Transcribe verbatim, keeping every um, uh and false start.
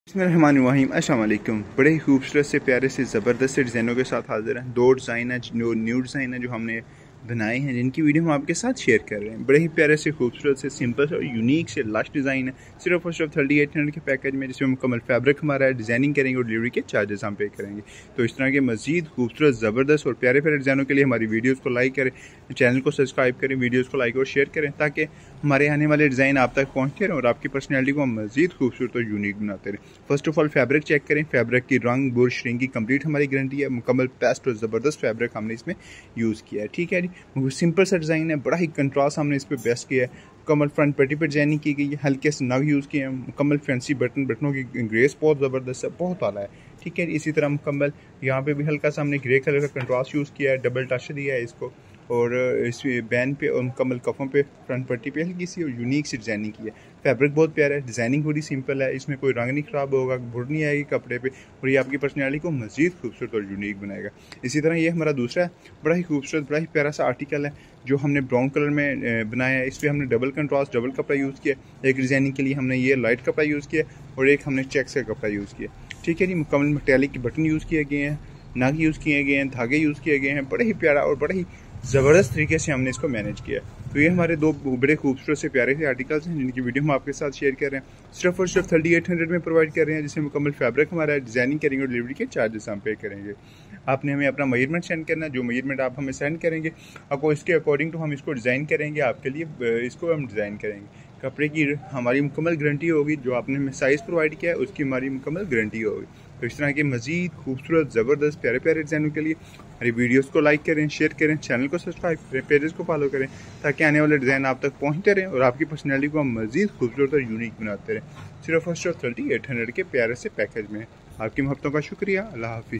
बिस्मिल्लाहिर्रहमानिर्रहीम। अस्सलाम वालेकुम। बड़े ही खूबसूरत से प्यारे से ज़बरदस्त से डिज़ाइनों के साथ हाजिर हैं। दो डिज़ाइन है, जो न्यू डिज़ाइन है जो हमने बनाए हैं, जिनकी वीडियो हम आपके साथ शेयर कर रहे हैं। बड़े ही प्यारे से खूबसूरत से सिंपल से और यूनिक से लाश डिज़ाइन है, सिर्फ और सिर्फ थर्टी एट हंड्रेड के पैकेज में, जिसमें मुकम्मल फैब्रिक हमारा है, डिज़ाइनिंग करेंगे और डिलीवरी के चार्जेस हम पे करेंगे। तो इस तरह के मजीद खूबसूरत ज़बरदस्त और प्यारे प्यारे डिज़ाइनों के लिए हमारी वीडियोज़ को लाइक करें, चैनल को सब्सक्राइब करें, वीडियोज़ को लाइक और शेयर करें, ताकि हमारे आने वाले डिज़ाइन आप तक पहुँचते रहें और आपकी पर्सनैलिटी को हम मजीद खूबसूरत और यूनिक बनाते रहें। First of all fabric check करें। फैब्रिक की रंग बुर श्रिंक की कंप्लीट हमारी गारंटी है। मुकम्मल बेस्ट और ज़बरदस्त फैब्रिक हमने इसमें यूज़ किया है। ठीक है जी, सिंपल सा डिज़ाइन है, बड़ा ही कंट्रास्ट हमने इस पर बेस्ट किया है। मुकम्मल फ्रंट पट्टी पर डिजाइनिंग की गई है, हल्के से नग यूज़ किए हैं। मुकम्मल फैंसी बटन बटनों की ग्रेस बहुत ज़बरदस्त है, बहुत आला है। ठीक है, इसी तरह मुकम्मल यहाँ पे भी हल्का सा हमने ग्रे कलर का कंट्रास्ट यूज़ किया है, डबल टच दिया है इसको, और इस बैन पे और मुकम्मल कफ़ों पे फ्रंट पट्टी पे हल्की सी और यूनिक सी डिज़ाइनिंग की है। फैब्रिक बहुत प्यारा है, डिज़ाइनिंग बड़ी सिंपल है, इसमें कोई रंग नहीं ख़राब होगा, भुर नहीं आएगी कपड़े पे, और ये आपकी पर्सनैलिटी को मज़ीद खूबसूरत और यूनिक बनाएगा। इसी तरह ये हमारा दूसरा बड़ा ही खूबसूरत बड़ा ही प्यारा सा आर्टिकल है, जो हमने ब्राउन कलर में बनाया है। इस पर हमने डबल कंट्रास्ट डबल कपड़ा यूज़ किया। एक डिज़ाइनिंग के लिए हमने ये लाइट कपड़ा यूज़ किया और एक हमने चेक्स का कपड़ा यूज़ किया। ठीक है जी, मुकम्मल मेटालिक के बटन यूज़ किए गए हैं, नग यूज़ किए गए हैं, धागे यूज़ किए गए हैं। बड़े ही प्यारा और बड़ा ही ज़बरदस्त तरीके से हमने इसको मैनेज किया। तो ये हमारे दो बड़े खूबसूरत से प्यारे से आर्टिकल्स हैं, जिनकी वीडियो हम आपके साथ शेयर कर रहे हैं। सिर्फ और सिर्फ थर्टी एट हंड्रेड में प्रोवाइड कर रहे हैं, जिसमें मुकम्मल फैब्रिक हमारा है, डिज़ाइनिंग करेंगे और डिलीवरी के चार्जेस हम पे करेंगे। आपने हमें अपना मेजरमेंट सेंड करना है, जो मेजरमेंट आप हमें सेंड करेंगे, आपको इसके अकॉर्डिंग तो हम इसको डिज़ाइन करेंगे, आपके लिए इसको हम डिज़ाइन करेंगे। कपड़े की हमारी मुकम्मल गारंटी होगी, जो आपने हमें साइज़ प्रोवाइड किया है उसकी हमारी मुकम्मल गारंटी होगी। तो इस तरह के मजीद खूबसूरत ज़बरदस्त प्यारे प्यारे डिज़ाइनों के लिए हमारी वीडियोस को लाइक करें, शेयर करें, चैनल को सब्सक्राइब करें, पेजेस को फॉलो करें, ताकि आने वाले डिज़ाइन आप तक पहुँचते रहें और आपकी पर्सनैलिटी को हम मजीद खूबसूरत और यूनिक बनाते रहें। सिर्फ और सिर्फ थर्टी एट हंड्रेड के प्यारे से पैकेज में। आपकी मोहब्बतों का शुक्रिया। अल्लाह हाफिज़।